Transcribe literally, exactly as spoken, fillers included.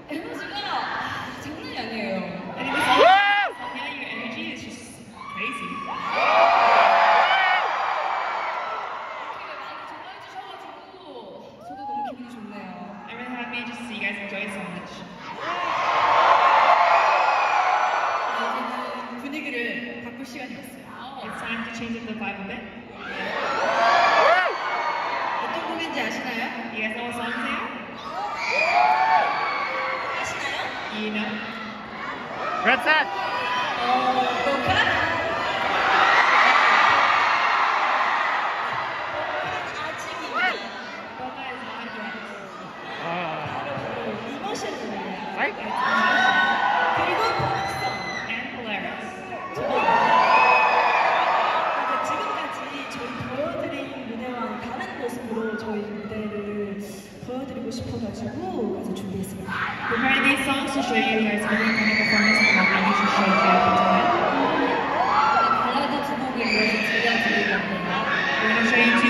에너지가 장난이 아니에요. And it was all, yeah, your energy is just crazy. 저도 너무 기분이 좋네요. I'm really happy just to see you guys enjoy it so much. 이제는 분위기를 바꿀 시간이 왔어요. It's time to change up the vibe a bit. 어떤 곡인지 아시나요? You guys know what song they are? 아시나요? You know? Red Set! 어, 녹화? Boca is not yet. Uh, 이모션이에요. right? 그리고 포커스. And Polaris. 그러니까 지금까지 저희 보여드린 무대와 다른 모습으로 저희 무대를 보여드리고 싶어가지고 그래서 준비했습니다. Preparing these songs to show you guys a different kind of performance and what we usually show you up until then. 발라드 두 곡을 이어서 제가 드리려고 합니다. We're going to show you two